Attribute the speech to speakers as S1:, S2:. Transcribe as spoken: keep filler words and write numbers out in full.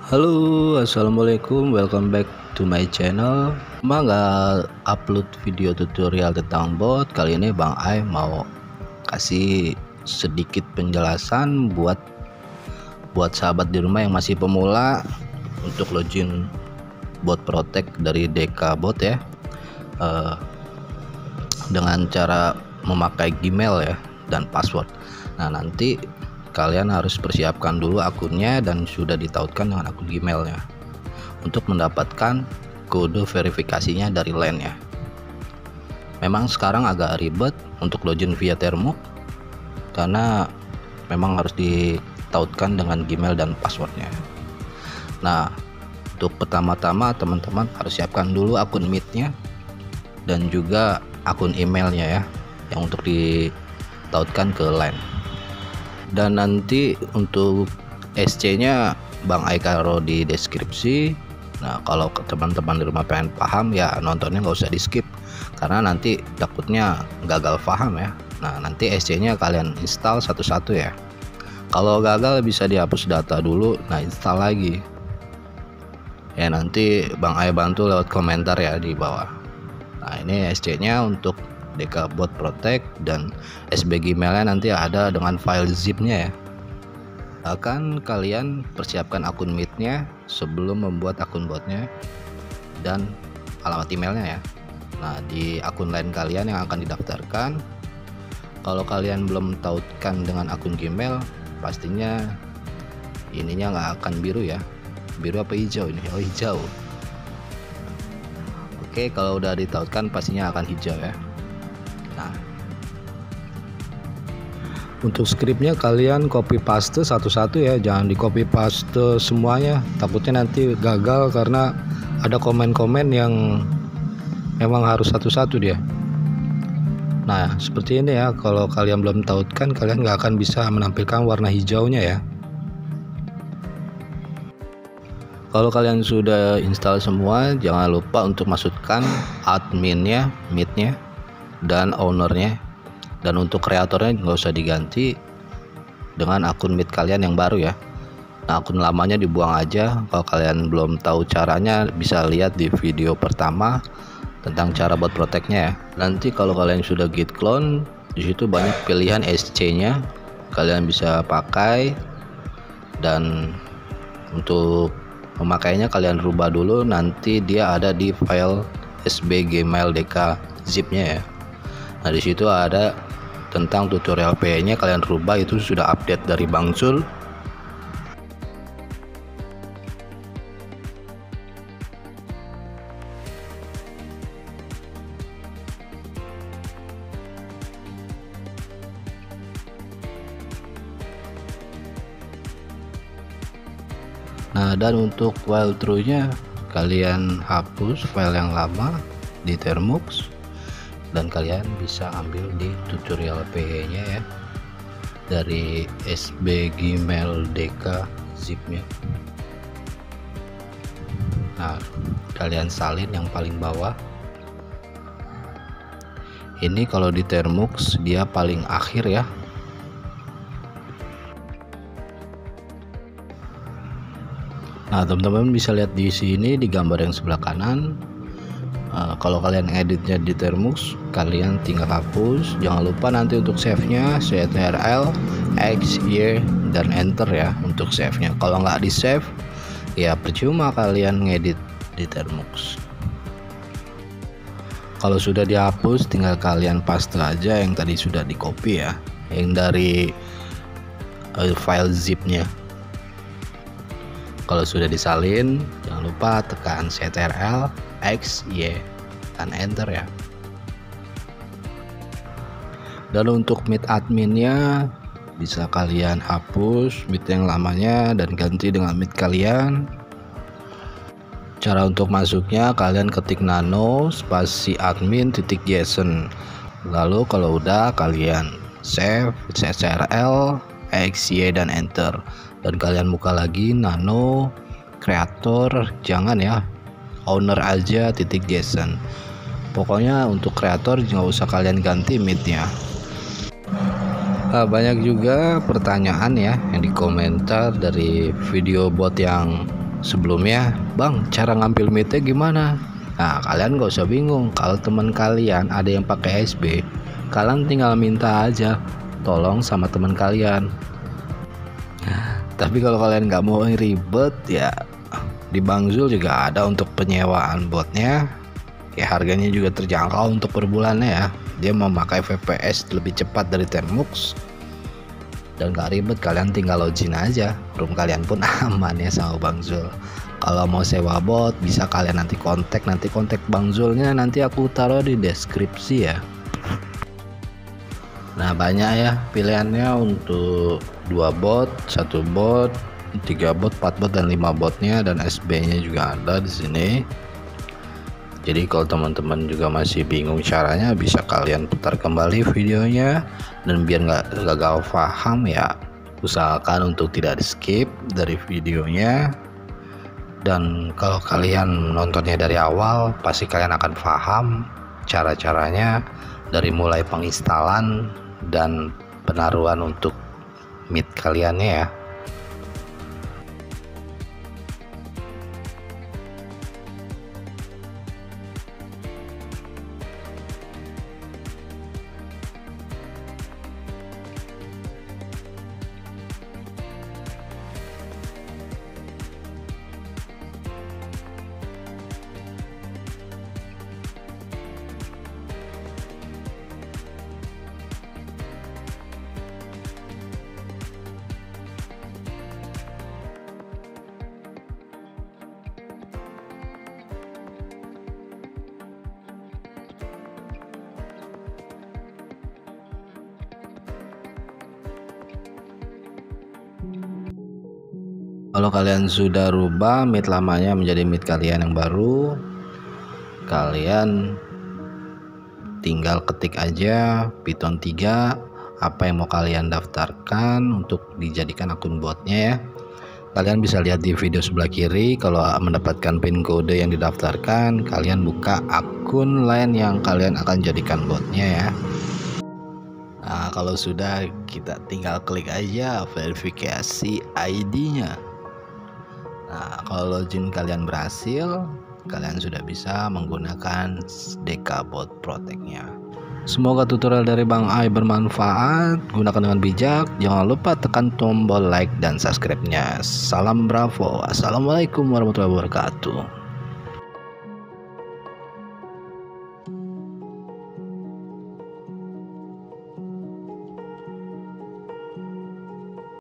S1: Halo, assalamualaikum, welcome back to my channel. Emang nggak upload video tutorial tentang bot. Kali ini Bang Ai mau kasih sedikit penjelasan buat buat sahabat di rumah yang masih pemula untuk login bot Protect dari D K Bot ya, uh, dengan cara memakai Gmail ya dan password. Nah, nanti kalian harus persiapkan dulu akunnya dan sudah ditautkan dengan akun Gmailnya untuk mendapatkan kode verifikasinya dari L A N ya. Memang sekarang agak ribet untuk login via Termux karena memang harus ditautkan dengan Gmail dan passwordnya. Nah, untuk pertama-tama teman-teman harus siapkan dulu akun Meet-nya dan juga akun emailnya ya, yang untuk ditautkan ke L A N. Dan nanti untuk S C nya Bang Ai taruh di deskripsi. Nah, kalau teman-teman di rumah pengen paham ya nontonnya nggak usah di skip karena nanti takutnya gagal paham ya. Nah, nanti S C nya kalian install satu-satu ya. Kalau gagal bisa dihapus data dulu, nah install lagi ya. Nanti Bang Ai bantu lewat komentar ya di bawah. Nah, ini S C nya untuk D K Bot Protect, dan S B Gmailnya nanti ada dengan file zipnya ya. Akan kalian persiapkan akun Meet-nya sebelum membuat akun botnya dan alamat emailnya ya. Nah, di akun lain kalian yang akan didaftarkan, kalau kalian belum tautkan dengan akun Gmail, pastinya ininya nggak akan biru ya. Biru apa hijau ini? Oh, hijau. Oke, kalau udah ditautkan pastinya akan hijau ya. Nah, untuk scriptnya kalian copy paste satu-satu ya, jangan di copy paste semuanya, takutnya nanti gagal karena ada komen-komen yang memang harus satu-satu dia. Nah, seperti ini ya, kalau kalian belum tautkan kalian nggak akan bisa menampilkan warna hijaunya ya. Kalau kalian sudah install semua, jangan lupa untuk masukkan adminnya, Meet-nya, dan ownernya, dan untuk kreatornya nggak usah diganti dengan akun Meet kalian yang baru ya. Nah, akun lamanya dibuang aja. Kalau kalian belum tahu caranya bisa lihat di video pertama tentang cara bot protect-nya ya. Nanti kalau kalian sudah git clone, di situ banyak pilihan S C-nya kalian bisa pakai, dan untuk memakainya kalian rubah dulu, nanti dia ada di file S B Gmail D K zip-nya ya. Nah, di situ ada tentang tutorial P E-nya, kalian rubah, itu sudah update dari Bang Sul. Nah, dan untuk file true-nya kalian hapus file yang lama di Termux dan kalian bisa ambil di tutorial P E-nya ya dari S B Gmail D K zip-nya. Nah, kalian salin yang paling bawah. Ini kalau di Termux dia paling akhir ya. Nah, teman-teman bisa lihat di sini di gambar yang sebelah kanan. Uh, kalau kalian editnya di Termux, kalian tinggal hapus. Jangan lupa nanti untuk save-nya Ctrl X Y dan enter ya untuk save-nya. Kalau nggak di save ya percuma kalian ngedit di Termux. Kalau sudah dihapus, tinggal kalian paste aja yang tadi sudah di copy ya, yang dari uh, file zip-nya. Kalau sudah disalin, jangan lupa tekan Ctrl X Y dan enter ya. Dan untuk Meet adminnya bisa kalian hapus Meet yang lamanya dan ganti dengan Meet kalian. Cara untuk masuknya kalian ketik nano spasi admin titik json, lalu kalau udah kalian save Ctrl X Y dan enter, dan kalian buka lagi nano kreator, jangan ya owner aja titik json. Pokoknya untuk kreator nggak usah kalian ganti Meet-nya. Nah, banyak juga pertanyaan ya yang di komentar dari video bot yang sebelumnya, bang, cara ngambil meetnya gimana? Nah, kalian gak usah bingung. Kalau teman kalian ada yang pakai S B, kalian tinggal minta aja tolong sama teman kalian. Tapi kalau kalian nggak mau ribet, ya di Bang Zul juga ada untuk penyewaan botnya. Ya harganya juga terjangkau untuk per bulannya ya. Dia memakai V P S lebih cepat dari Tenmux dan gak ribet, kalian tinggal login aja. Room kalian pun aman ya sama Bang Zul. Kalau mau sewa bot bisa kalian nanti kontak, nanti kontak Bang Zulnya nanti aku taruh di deskripsi ya. Nah, banyak ya pilihannya untuk dua bot, satu bot, tiga bot, empat bot dan lima botnya, dan S B-nya juga ada di sini. Jadi kalau teman-teman juga masih bingung caranya, bisa kalian putar kembali videonya, dan biar nggak gagal paham ya usahakan untuk tidak di skip dari videonya. Dan kalau kalian nontonnya dari awal, pasti kalian akan paham cara-caranya dari mulai penginstalan dan penaruhan untuk meet kaliannya ya. Kalau kalian sudah rubah meet lamanya menjadi meet kalian yang baru, kalian tinggal ketik aja Python tiga apa yang mau kalian daftarkan untuk dijadikan akun botnya ya. Kalian bisa lihat di video sebelah kiri. Kalau mendapatkan pin kode yang didaftarkan, kalian buka akun lain yang kalian akan jadikan botnya ya. Nah, kalau sudah, kita tinggal klik aja verifikasi I D-nya. Nah, kalau login kalian berhasil, kalian sudah bisa menggunakan D K Bot Protect-nya. Semoga tutorial dari Bang Ai bermanfaat. Gunakan dengan bijak. Jangan lupa tekan tombol like dan subscribe-nya. Salam Bravo. Assalamualaikum warahmatullahi wabarakatuh.